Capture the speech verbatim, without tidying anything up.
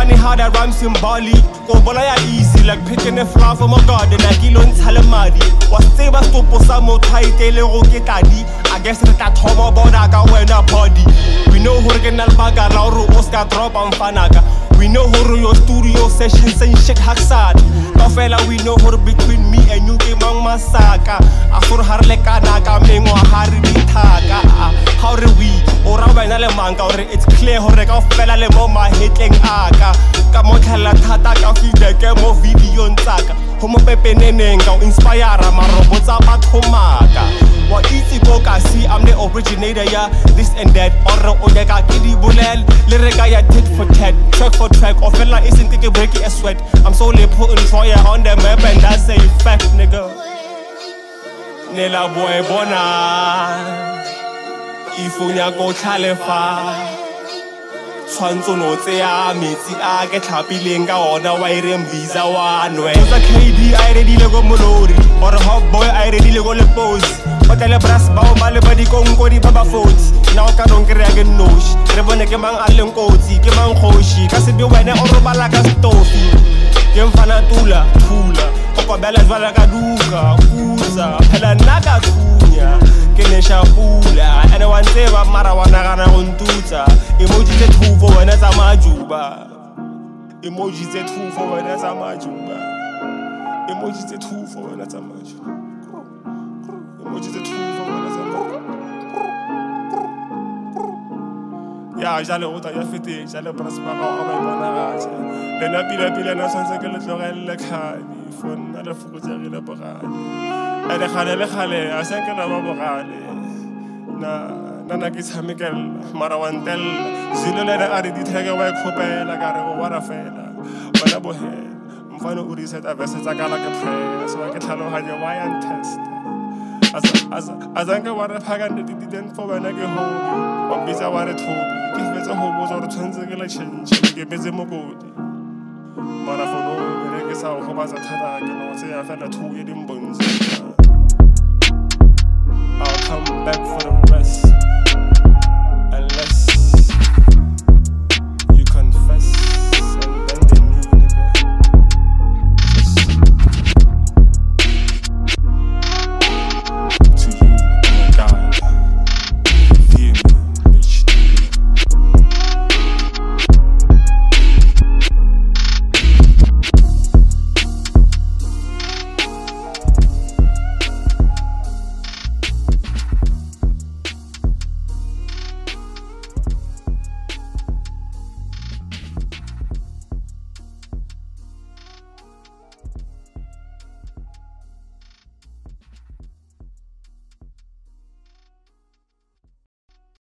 funny how that rhyme symbolic. Go bolaya easy like picking a flower from a garden. Like Elon Salamadi. Was save us to put some more tight rocket daddy. I guess it's that homo boda ka wena body. We know who can albaga lauro Oscar drop and fanaga. We know who your studio sessions and shit haksad. No fella we know who between me and you ke mang masaka. Afur har le kanaka mengwa hari bitaka. How do we ora wena le manga or it's clear hore ka fela le mo mahetleng aka. Ka mo tlhala thata ka feedback mo video ntsaka. Homo pepe neneng ka inspire marobo tsa batho maka. What easy go ka see I'm the originator yeah this and that or o ya ka ke di bolel le re ka ya tit for tat track for track or fella isn't take a break a sweat I'm so le put in Troya on the map and that's a fact nigga Nela boy bona ifunya go tlhalefa tshwantso no tse ya metsi a ke tlhapileng ka ona wa ire mbiza wa nwe tsa K D I ready le go molori or hot boy I ready le go le pose Otele brass bao ba le ba di konko di baba forty now ka don't kry ke noshi re bone ke mang a leng kotsi ke mang khoshi ka se be wena o robala ka stofi ke mfana tula thula o kobela jwala ka duka kuza phela naka thunya ke ne shapula ene wa ntseba mara wa nagana go ntutsa emoji tse thufo wena tsa majuba emoji tse thufo wena tsa majuba emoji tse thufo wena tsa majuba Emoji the truth for what is Ya jale ota ya fete jale braspa ga o ba bona gatsha le na pila pila na santse ke le tlogelle khadi fon na le fokotsa re le bogale a le khale le khale a se ke na ba bogale na na na ke tshamekel mara wantel zilo le a re di theke wa khopela ka re o wara fela bana bo he mfano o reset a verse tsa kala ke prayer so ke tlhalohanya why and test As as as I go water pagan the didn't for when I get home or busy water toby. If it's a hobo or transgula change, give me the mogodi. Marafono, I guess I'll come as a tada, you know, say I fell a two eating bones. I'll come back for the rest.